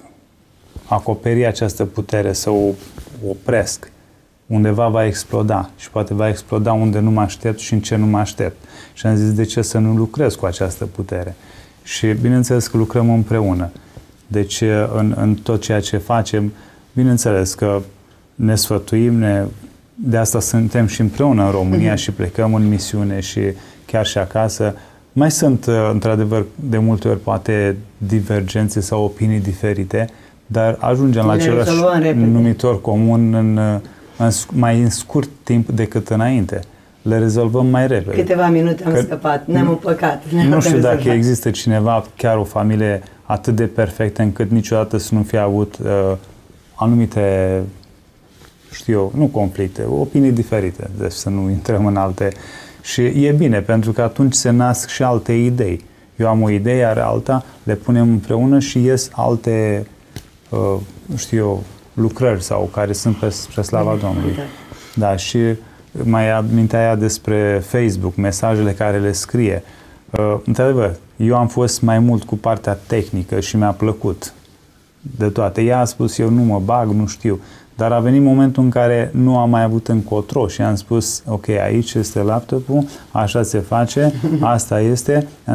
acoperi această putere, să o opresc, undeva va exploda și poate va exploda unde nu mă aștept și în ce nu mă aștept. Și am zis, de ce să nu lucrez cu această putere? Și bineînțeles că lucrăm împreună. Deci în, în tot ceea ce facem, bineînțeles că ne sfătuim, ne, de asta suntem și împreună în România și plecăm în misiune și chiar și acasă. Mai sunt, într-adevăr, de multe ori poate divergențe sau opinii diferite, dar ajungem la același numitor comun în, în, mai în scurt timp decât înainte. Le rezolvăm mai repede. Câteva minute am Că, scăpat, ne-am împăcat. Nu știu dacă rezolvat. Există cineva, chiar o familie atât de perfectă încât niciodată să nu fie avut uh, anumite, știu eu, nu conflicte, opinii diferite, deci să nu intrăm în alte. Și e bine, pentru că atunci se nasc și alte idei. Eu am o idee, are alta, le punem împreună și ies alte, uh, știu eu, lucrări sau care sunt pe, spre slava Domnului. Da, și mai amintea ea despre Facebook, mesajele care le scrie. Uh, într-adevăr, eu am fost mai mult cu partea tehnică și mi-a plăcut de toate. Ea a spus, eu nu mă bag, nu știu. Dar a venit momentul în care nu am mai avut încotro și am spus, ok, aici este laptopul, așa se face, asta este.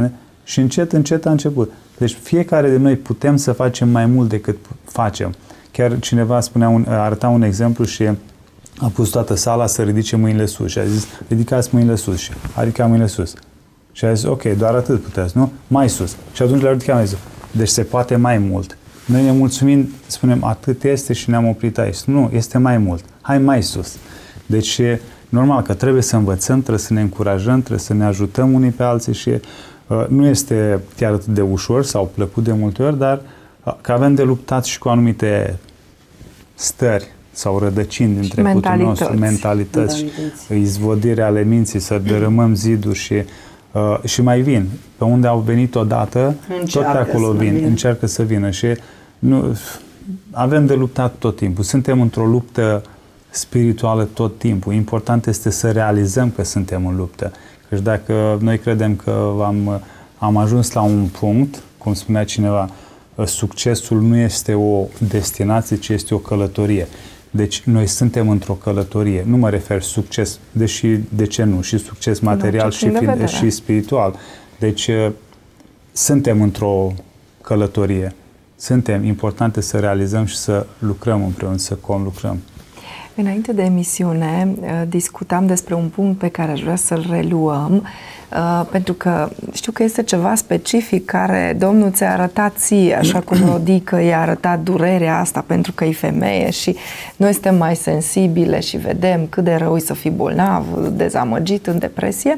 Și încet, încet a început. Deci fiecare de noi putem să facem mai mult decât facem. Chiar cineva spunea un, arăta un exemplu și a pus toată sala să ridice mâinile sus și a zis, ridicați mâinile sus și a ridicat mâinile sus. Și a zis, ok, doar atât puteți, nu? Mai sus. Și atunci le-a ridicat mai sus. Deci se poate mai mult. Noi ne mulțumim, spunem, atât este și ne-am oprit aici. Nu, este mai mult. Hai mai sus. Deci, normal că trebuie să învățăm, trebuie să ne încurajăm, trebuie să ne ajutăm unii pe alții și uh, nu este chiar atât de ușor sau plăcut de multe ori, dar uh, că avem de luptat și cu anumite stări sau rădăcini din trecutul nostru, mentalități, mentalități. Izvodire ale minții, să dărâmăm ziduri și, uh, și mai vin. Pe unde au venit odată, încearcă tot pe acolo vin, vină. încearcă să vină. Și nu, avem de luptat tot timpul. Suntem într-o luptă spirituală tot timpul. Important este să realizăm că suntem în luptă. Căci dacă noi credem că am, am ajuns la un punct, cum spunea cineva, succesul nu este o destinație, ci este o călătorie. Deci noi suntem într-o călătorie. Nu mă refer succes, deși de ce nu, și succes material și, fi, și spiritual. Deci suntem într-o călătorie. Suntem importante să realizăm și să lucrăm împreună, să conlucrăm. Înainte de emisiune, discutam despre un punct pe care aș vrea să-l reluăm, pentru că știu că este ceva specific care Domnul ți-a arătat ție, așa cum Rodică i-a arătat durerea asta pentru că e femeie și noi suntem mai sensibile și vedem cât de rău e să fii bolnav, dezamăgit, în depresie.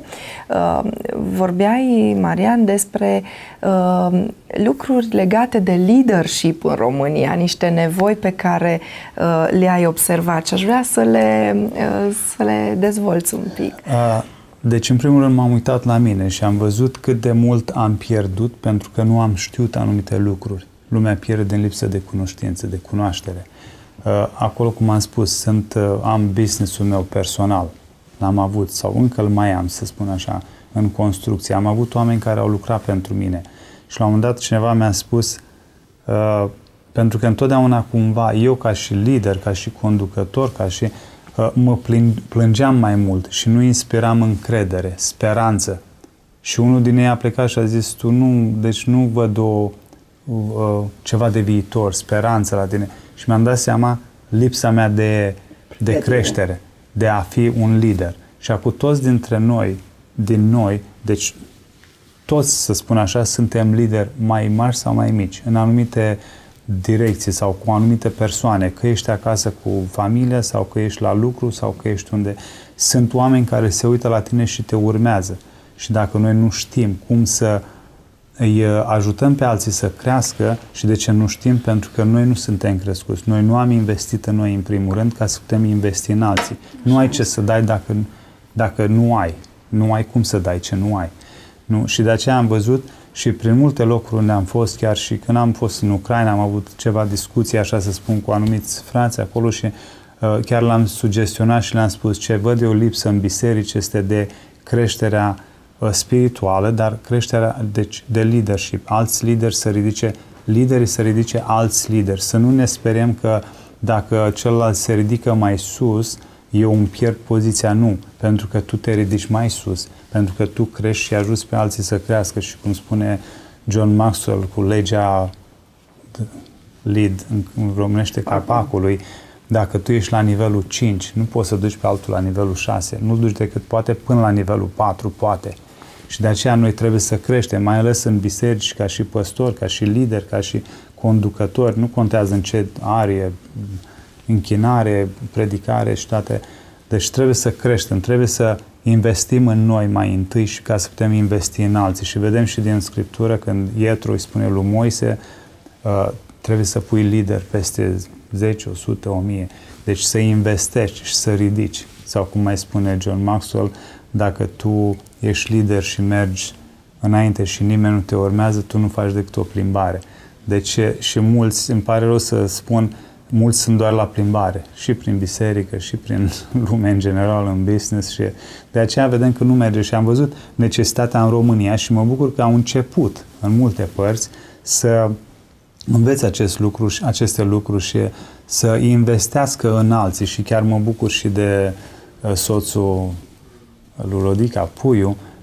Vorbeai, Marian, despre lucruri legate de leadership în România, niște nevoi pe care le-ai observat și aș vrea să le, să le dezvolți un pic. Uh. Deci, în primul rând, m-am uitat la mine și am văzut cât de mult am pierdut pentru că nu am știut anumite lucruri. Lumea pierde din lipsă de cunoștință, de cunoaștere. Acolo, cum am spus, sunt, am business-ul meu personal. L-am avut, sau încă îl mai am, să spun așa, în construcție. Am avut oameni care au lucrat pentru mine. Și la un moment dat cineva mi-a spus, pentru că întotdeauna cumva, eu ca și lider, ca și conducător, ca și... mă plângeam mai mult și nu inspiram încredere, speranță. Și unul din ei a plecat și a zis, tu nu, deci nu văd o, uh, ceva de viitor, speranță la tine. Și mi-am dat seama lipsa mea de, de creștere, de a fi un lider. Și acum toți dintre noi, din noi, deci toți, să spun așa, suntem lideri mai mari sau mai mici, în anumite direcții sau cu anumite persoane, că ești acasă cu familia sau că ești la lucru sau că ești unde. Sunt oameni care se uită la tine și te urmează. Și dacă noi nu știm cum să îi ajutăm pe alții să crească, și de ce nu știm? Pentru că noi nu suntem crescuți. Noi nu am investit în noi în primul rând ca să putem investi în alții. Nu ai ce să dai dacă, dacă nu ai. Nu ai cum să dai ce nu ai. Nu? Și de aceea am văzut și prin multe locuri unde am fost, chiar și când am fost în Ucraina, am avut ceva discuții, așa să spun, cu anumiți frați acolo și uh, chiar l-am sugestionat și le-am spus ce văd eu lipsă în biserici este de creșterea uh, spirituală, dar creșterea deci, de leadership. Alți lideri să ridice, liderii să ridice alți lideri. Să nu ne speriem că dacă celălalt se ridică mai sus, eu îmi pierd poziția. Nu, pentru că tu te ridici mai sus, pentru că tu crești și ajuți pe alții să crească și cum spune John Maxwell cu legea lead în românește capacului, dacă tu ești la nivelul cinci, nu poți să duci pe altul la nivelul șase, nu duci decât poate până la nivelul patru, poate. Și de aceea noi trebuie să creștem, mai ales în biserici, ca și păstori, ca și lideri, ca și conducători, nu contează în ce arie, închinare, predicare și toate. Deci trebuie să creștem, trebuie să investim în noi mai întâi și ca să putem investi în alții. Și vedem și din Scriptură când Ietro îi spune lui Moise, uh, trebuie să pui lider peste zece, o sută, o mie. Deci să investești și să ridici. Sau cum mai spune John Maxwell, dacă tu ești lider și mergi înainte și nimeni nu te urmează, tu nu faci decât o plimbare. Deci și mulți, îmi pare rău să spun, mulți sunt doar la plimbare, și prin biserică, și prin lume în general, în business și de aceea vedem că nu merge și am văzut necesitatea în România și mă bucur că au început în multe părți să învețe acest lucru, aceste lucruri și să investească în alții și chiar mă bucur și de soțul lui Rodica, Puiu,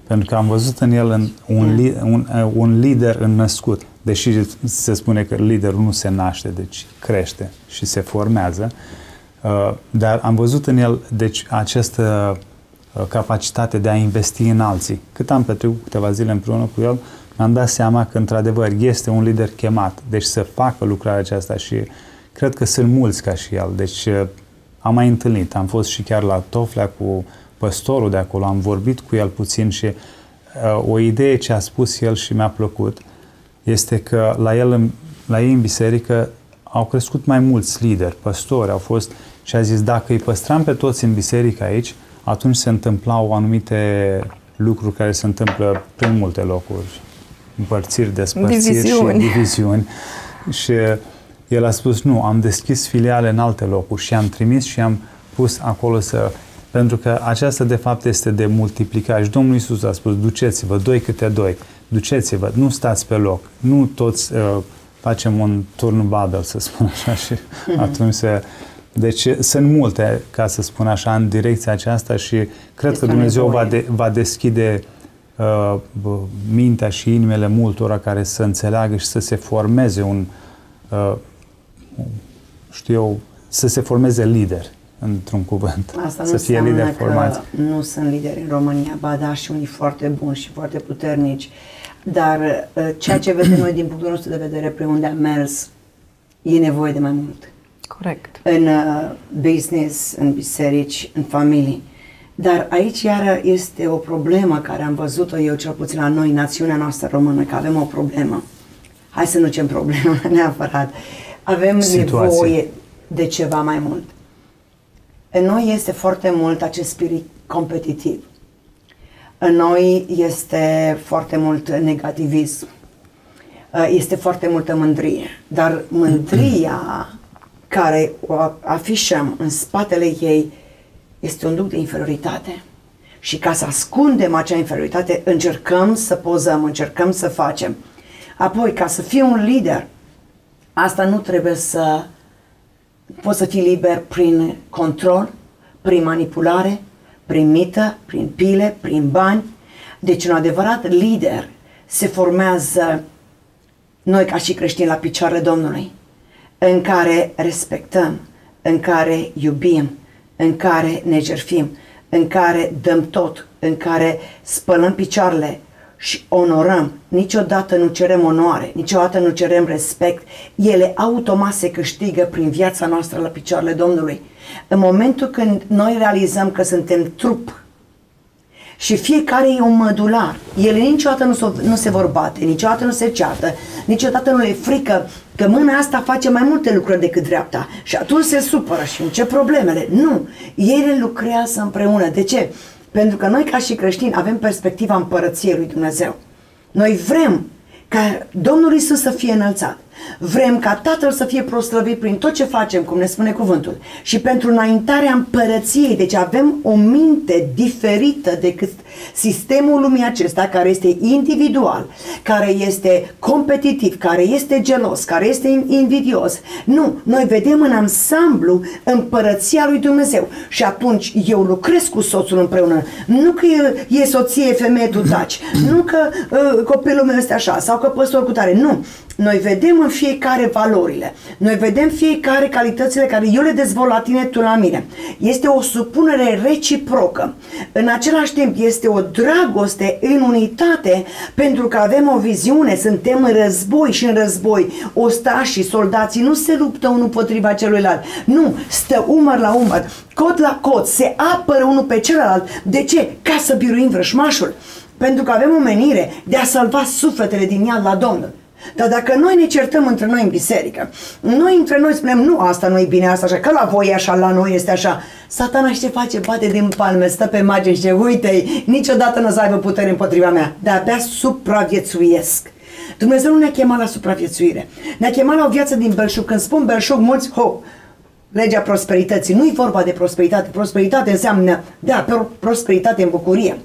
Pentru că am văzut în el un, un, li, un, un lider înnăscut. Deși se spune că liderul nu se naște, deci crește și se formează. Dar am văzut în el deci, această capacitate de a investi în alții. Cât am petrecut câteva zile împreună cu el, mi-am dat seama că, într-adevăr, este un lider chemat, deci să facă lucrarea aceasta și cred că sunt mulți ca și el. Deci am mai întâlnit, am fost și chiar la Toflea cu păstorul de acolo, am vorbit cu el puțin și uh, o idee ce a spus el și mi-a plăcut este că la el, la ei în biserică au crescut mai mulți lideri, păstori au fost și a zis dacă îi păstram pe toți în biserică aici, atunci se întâmplau anumite lucruri care se întâmplă prin multe locuri, împărțiri, despărțiri diviziuni. și diviziuni. Și el a spus, nu, am deschis filiale în alte locuri și am trimis și am pus acolo să... Pentru că aceasta, de fapt, este de multiplicare. Și Domnul Iisus a spus, duceți-vă, doi câte doi, duceți-vă, nu stați pe loc, nu toți uh, facem un turn Babel, să spun așa, și atunci se... Deci sunt multe, ca să spun așa, în direcția aceasta și cred este că Dumnezeu va, de, va deschide uh, mintea și inimile multora care să înțeleagă și să se formeze un, uh, știu eu, să se formeze lider, într-un cuvânt. Asta să nu fie lideri formați. Nu sunt lideri în România, ba da, și unii foarte buni și foarte puternici, dar uh, ceea ce vedem noi din punctul nostru de vedere pe unde am mers, e nevoie de mai mult. Corect. În uh, business, în biserici, în familii. Dar aici iară este o problemă care am văzut-o eu, cel puțin la noi, națiunea noastră română, că avem o problemă. Hai să nu zicem problemă neapărat. Avem situație. Nevoie de ceva mai mult. În noi este foarte mult acest spirit competitiv. În noi este foarte mult negativism. Este foarte multă mândrie. Dar mândria care o afișăm în spatele ei este un duc de inferioritate. Și ca să ascundem acea inferioritate, încercăm să pozăm, încercăm să facem. Apoi, ca să fii un lider, asta nu trebuie să... Poți să fii liber prin control, prin manipulare, prin mită, prin pile, prin bani. Deci, un adevărat lider se formează noi ca și creștini la picioarele Domnului, în care respectăm, în care iubim, în care ne jertfim, în care dăm tot, în care spălăm picioarele și onorăm. Niciodată nu cerem onoare, niciodată nu cerem respect. Ele automat se câștigă prin viața noastră la picioarele Domnului. În momentul când noi realizăm că suntem trup și fiecare e un mădular, ele niciodată nu, nu se vor bate, niciodată nu se ceartă, niciodată nu le e frică că mâna asta face mai multe lucruri decât dreapta și atunci se supără și încep problemele. Nu, ele lucrează împreună. De ce? Pentru că noi ca și creștini avem perspectiva împărăției lui Dumnezeu. Noi vrem ca Domnul Iisus să fie înălțat. Vrem ca Tatăl să fie proslăvit prin tot ce facem, cum ne spune cuvântul. Și pentru înaintarea împărăției, deci avem o minte diferită decât sistemul lumii acesta, care este individual, care este competitiv, care este gelos, care este invidios. Nu, noi vedem în ansamblu împărăția lui Dumnezeu. Și atunci eu lucrez cu soțul împreună. Nu că e, e soție, femeie, tu taci. Nu că uh, copilul meu este așa, sau că păstor cu tare. Nu. Noi vedem în fiecare valorile. Noi vedem fiecare calitățile care eu le dezvolt la tine, tu la mine. Este o supunere reciprocă. În același timp este o dragoste în unitate, pentru că avem o viziune, suntem în război și în război ostașii, soldații nu se luptă unul potriva celuilalt. Nu, stă umăr la umăr, cot la cot, se apără unul pe celălalt. De ce? Ca să biruim vrăjmașul. Pentru că avem o menire de a salva sufletele din iad la Domnul. Dar dacă noi ne certăm între noi în biserică, noi între noi spunem, nu, asta nu e bine, asta așa, că la voi e așa, la noi este așa. Satana ce face? Bate din palme, stă pe margine și zice, uite, niciodată nu o să aibă putere împotriva mea, dar abia supraviețuiesc. Dumnezeu nu ne-a chemat la supraviețuire, ne-a chemat la o viață din belșug. Când spun belșug, mulți, ho, legea prosperității. Nu e vorba de prosperitate, prosperitate înseamnă, da, prosperitate în bucurie,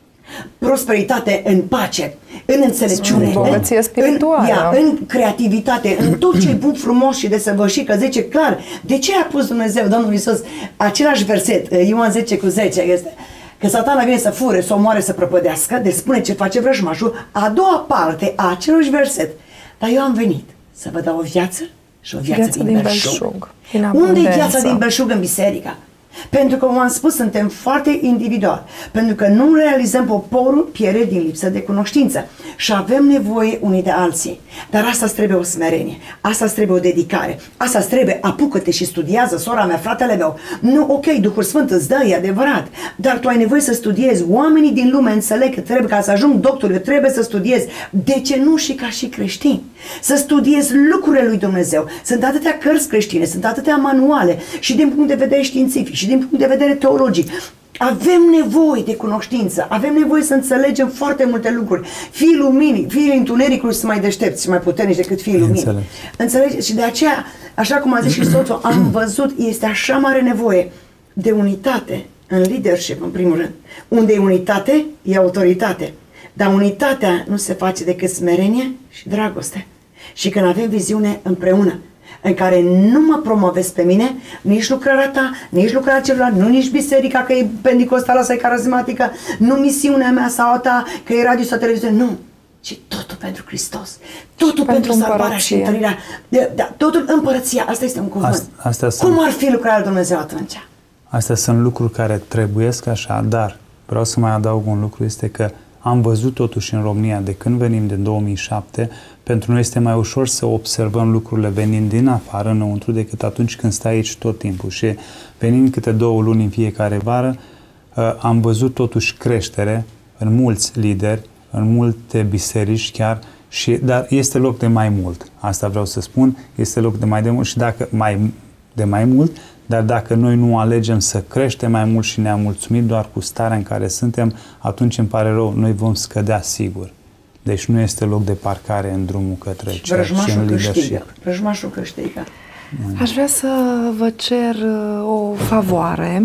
prosperitate în pace, în înțelepciune, în bogăție spirituală, în, ia, în creativitate, în tot ce e bun, frumos și desăvârșit, că zice clar, de ce a pus Dumnezeu, Domnul Iisus, același verset, Ioan zece cu zece, este, Că Satana vine să fure, să omoare, să prăpădească, deci spune ce face vrăjmașul, a doua parte a acelui verset. Dar eu am venit să vă dau o viață și o viață, viață din, din belșug. belșug. Unde e viața din belșug în biserică? Pentru că, cum am spus, suntem foarte individuali. Pentru că nu realizăm, poporul pierde din lipsă de cunoștință. Și avem nevoie unii de alții. Dar asta îți trebuie o smerenie. Asta îți trebuie o dedicare. Asta îți trebuie, apucă-te și studiază, sora mea, fratele meu. Nu, ok, Duhul Sfânt îți dă, e adevărat. Dar tu ai nevoie să studiezi. Oamenii din lume înțeleg că trebuie, ca să ajung doctor, eu trebuie să studiez. De ce nu și ca și creștini? Să studiezi lucrurile lui Dumnezeu. Sunt atâtea cărți creștine, sunt atâtea manuale și din punct de vedere științific și din punct de vedere teologic. Avem nevoie de cunoștință, avem nevoie să înțelegem foarte multe lucruri. Fiii luminii, fiii întunericului sunt mai deștepți și mai puternici decât fiii luminii. Înțelegeți? Și de aceea, așa cum a zis și soțul, am văzut, este așa mare nevoie de unitate în leadership, în primul rând. Unde e unitate, e autoritate. Dar unitatea nu se face decât smerenie și dragoste. Și când avem viziune împreună, în care nu mă promovezi pe mine, nici lucrarea ta, nici lucrarea celuilalt, nu nici biserica, că e pentecostală sau e carismatică, nu misiunea mea sau a ta, că e radio sau televiziune, nu. Ci totul pentru Hristos. Totul pentru, pentru salvarea și întărirea. Da, totul împărăția. Asta este un cuvânt. Asta, astea Cum sunt, ar fi lucrarea lui Dumnezeu atunci? Astea sunt lucruri care trebuiesc așa, dar vreau să mai adaug un lucru, este că am văzut totuși în România, de când venim de două mii șapte, pentru noi este mai ușor să observăm lucrurile venind din afară, înăuntru, decât atunci când stai aici tot timpul. Și venind câte două luni în fiecare vară, am văzut totuși creștere în mulți lideri, în multe biserici chiar, și, dar este loc de mai mult. Asta vreau să spun, este loc de mai de mult și dacă mai de mai mult, dar dacă noi nu alegem să creștem mai mult și ne-am mulțumit doar cu starea în care suntem, atunci îmi pare rău, noi vom scădea sigur. Deci nu este loc de parcare în drumul către cer și în leadership. Vrăjmașul câștigă. Aș vrea să vă cer o favoare.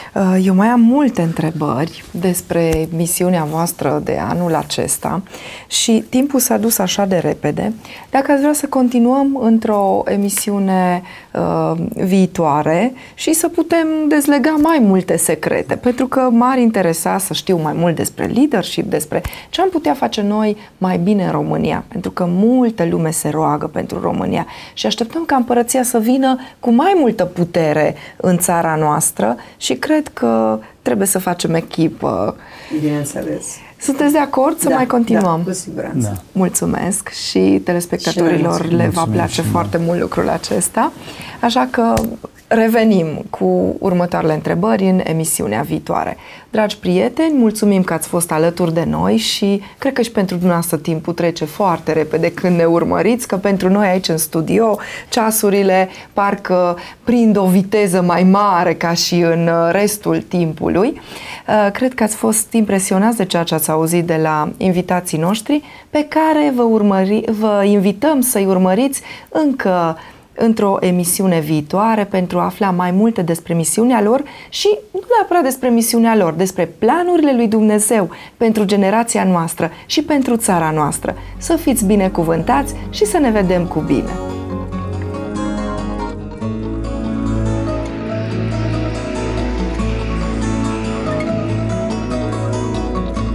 Eu mai am multe întrebări despre misiunea voastră de anul acesta și timpul s-a dus așa de repede. Dacă ați vrea să continuăm într-o emisiune uh, viitoare și să putem dezlega mai multe secrete, pentru că m-ar interesa să știu mai mult despre leadership, despre ce am putea face noi mai bine în România, pentru că multă lume se roagă pentru România și așteptăm ca împărăția să vină cu mai multă putere în țara noastră și cred că trebuie să facem echipă. Bineînțeles. Sunteți de acord să da, mai continuăm? Da, cu siguranță. Da. Mulțumesc și telespectatorilor și le va place foarte mult lucrul acesta. Așa că revenim cu următoarele întrebări în emisiunea viitoare. Dragi prieteni, mulțumim că ați fost alături de noi și cred că și pentru dumneavoastră timpul trece foarte repede când ne urmăriți, că pentru noi aici în studio ceasurile parcă prind o viteză mai mare ca și în restul timpului. Cred că ați fost impresionați de ceea ce ați auzit de la invitații noștri, pe care vă, urmări, vă invităm să-i urmăriți încă într-o emisiune viitoare pentru a afla mai multe despre misiunea lor și nu neapărat despre misiunea lor, despre planurile lui Dumnezeu pentru generația noastră și pentru țara noastră. Să fiți binecuvântați și să ne vedem cu bine!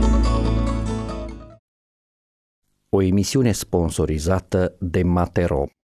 O emisiune sponsorizată de Matero.